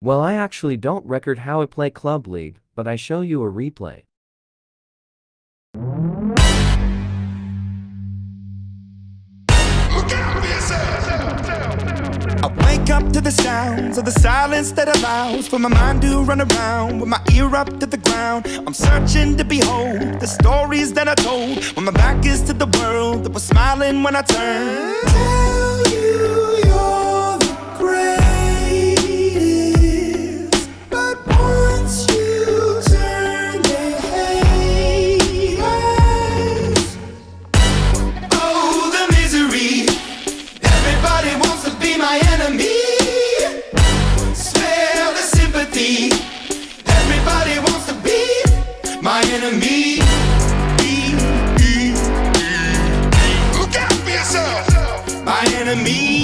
Well, I actually don't record how I play Club League, but I show you a replay. I wake up to the sounds of the silence that allows for my mind to run around with my ear up to the ground. I'm searching to behold the stories that I told when my back is to the world that was smiling when I turned. Tell you you're the greatest, but once you turn they hate us. Oh, the misery. Everybody wants to be my enemy. Smell the sympathy. Everybody wants to be my enemy. Look out for yourself. My enemy.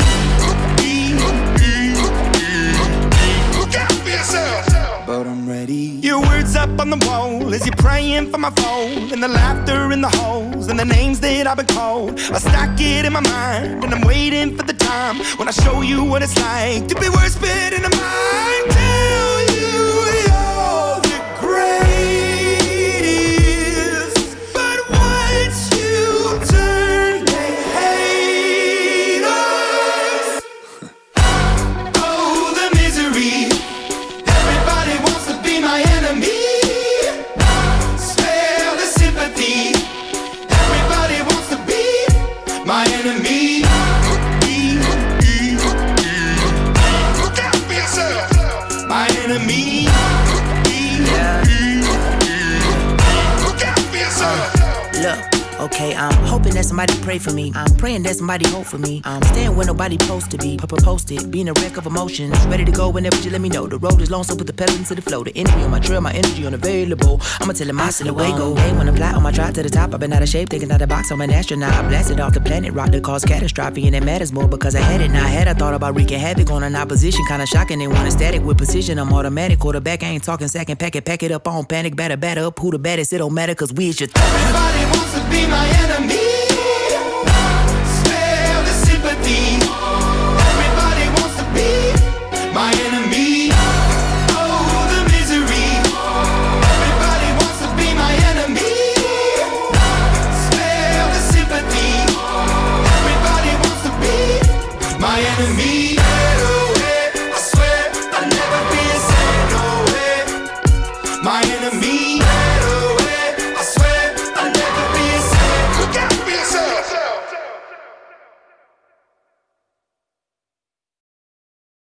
Look out for yourself. But I'm ready. Your words up on the wall as you're praying for my phone, and the laughter in the holes and the names that I've been called. I stack it in my mind and I'm waiting for the time when I show you what it's like to be worse fit in the mind. Tell you you're the greatest, but once you turn they hate us. Oh, the misery. Everybody wants to be my enemy. Smell the sympathy. Everybody wants to be my enemy. Look out for yourself. My enemy. Look out for yourself. Look, okay, I'm hoping that somebody pray for me. I'm praying that somebody hope for me. I'm staying where nobody supposed to be. Posted, being a wreck of emotions. Ready to go whenever you let me know. The road is long, so put the pedal into the flow. The energy on my trail, my energy unavailable. I'ma tell him I still away go. Hey, when I'm fly on my drive to the top, I've been out of shape, thinking out of the box. I'm an astronaut. I blasted off the planet, rock that caused catastrophe, and it matters more because I had it. Now I had I thought about wreaking havoc on an opposition, kinda shocking. They want a static with precision. I'm automatic, quarterback. I ain't talking second, pack it up on panic, batter up. Who the baddest? It don't matter, cause we is your Everybody wants to be my enemy.